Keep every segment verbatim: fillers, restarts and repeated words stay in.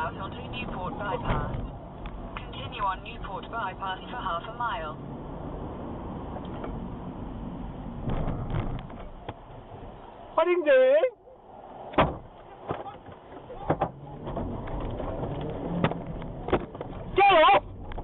out onto Newport Bypass. Continue on Newport Bypass for half a mile. What are you doing? Get off!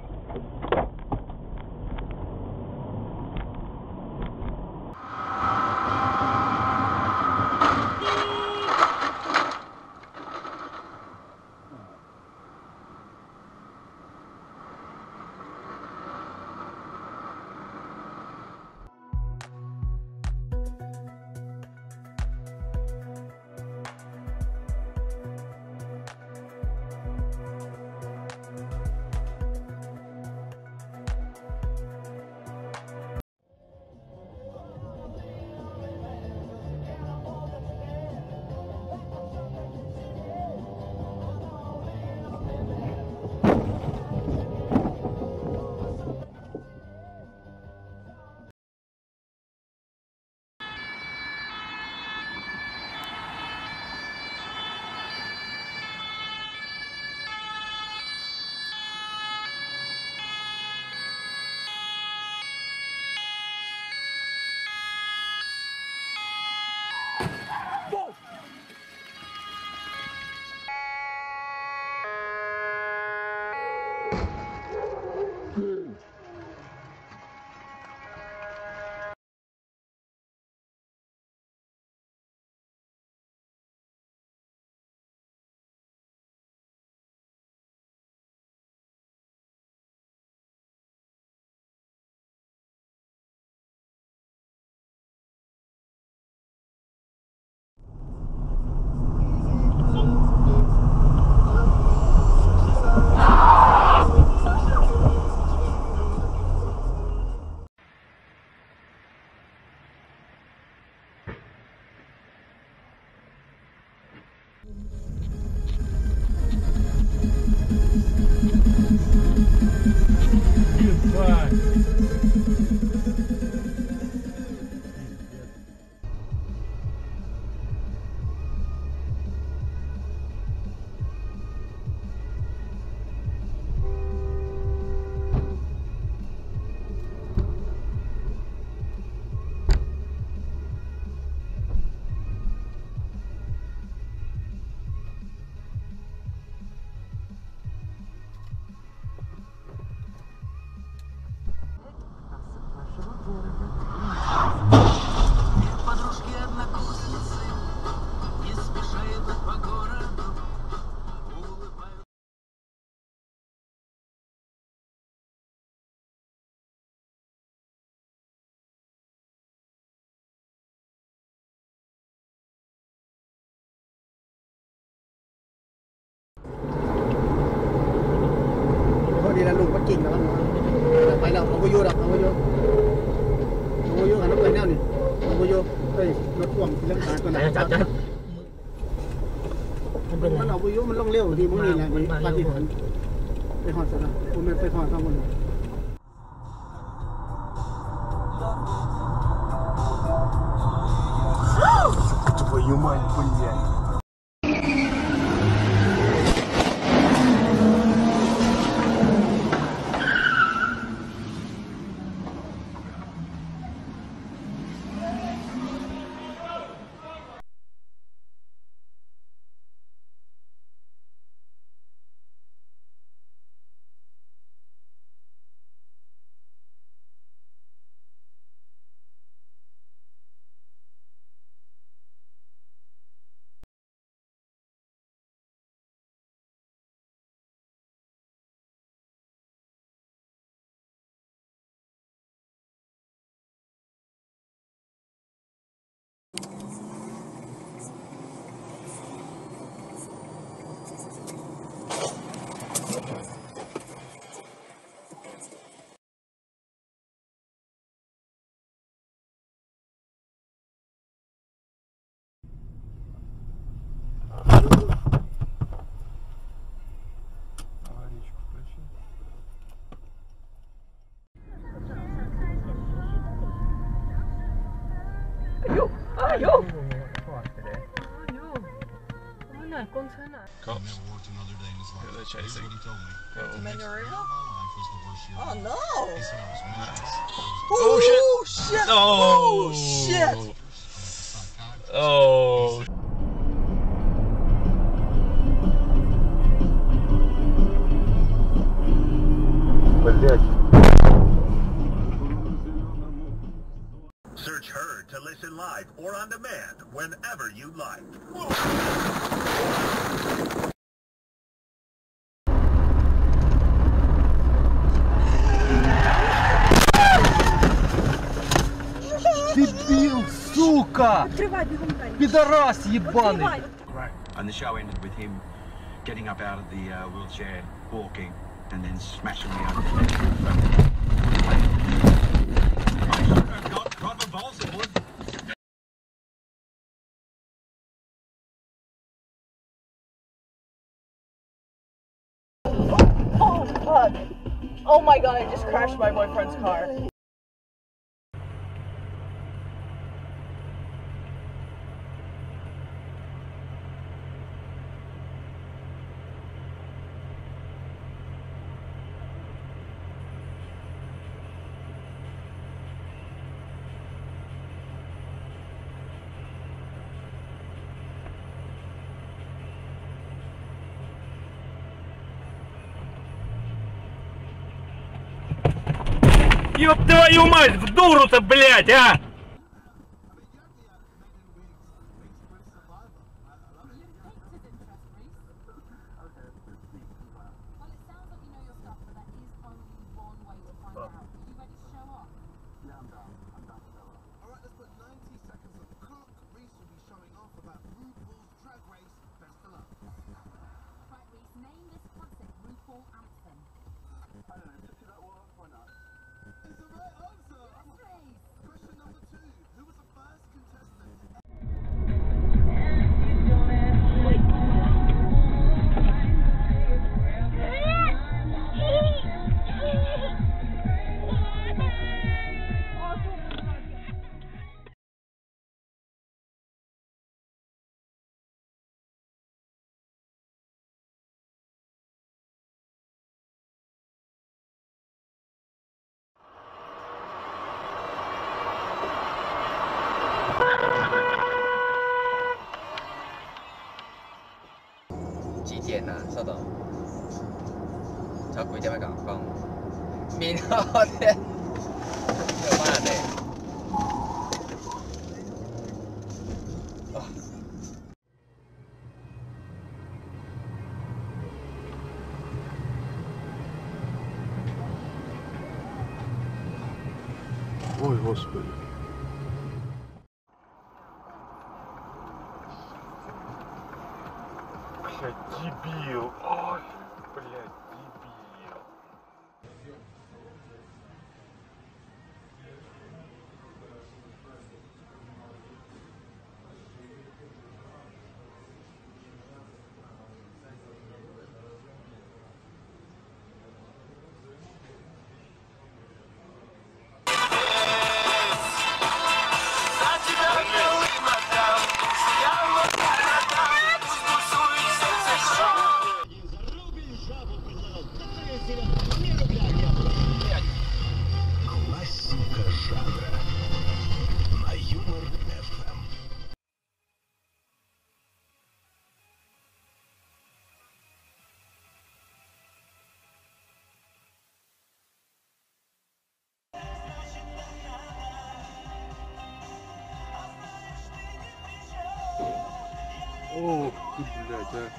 Đi là lùn bắt chỉnh đó phải là không có vô đâu, không có vô không có vô là nó cười nhau nè, không có vô đây nó quẳng thì lên cái con này chặt chặt nó nào có vô mình lông leo thì muốn nhìn là cái pha thì phải hỏi sao nào, hôm nay phải hỏi sao mình твою мать, блядь. 哪，公车哪？ Cops. Yeah, they're chasing. Uh-oh. Oh no! Oh shit! shit! Oh, Oh shit! Oh. Search her to listen live or on demand whenever you like. Дебил, сука! Открывай, бегом, Дань. Пидорас ебаный! Открывай. And the show ended with him getting up out of the uh, wheelchair, walking, and then smashing me over the head. God, God revolves it would. Oh fuck! Oh my god! I just crashed my boyfriend's car. Ёб твою мать, в дуру-то, блядь, а! 几点啊？稍等，才几點咪講講？面我哋做乜人哋？ Ой, господи. Блядь, дебил. Ой, блядь, дебил. Классика жанра на Юмор эф эм. Ох ты, блядь, а.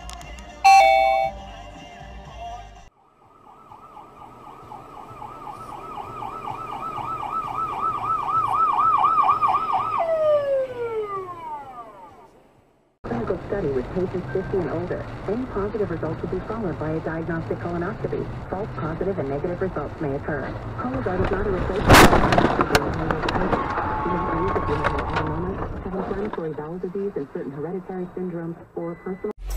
Clinical study with patients fifty and older. Any positive results will be followed by a diagnostic colonoscopy. False positive and negative results may occur. Cologuard is not a replacement for colonoscopy. Have inflammatory bowel disease and certain hereditary syndromes or personal